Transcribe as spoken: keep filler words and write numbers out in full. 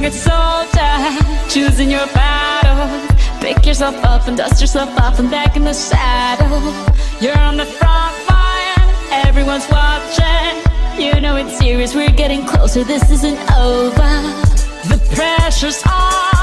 a soldier, choosing your battle. Pick yourself up and dust yourself off and back in the saddle. You're on the front line, everyone's watching. You know it's serious, we're getting closer, this isn't over. The pressure's on,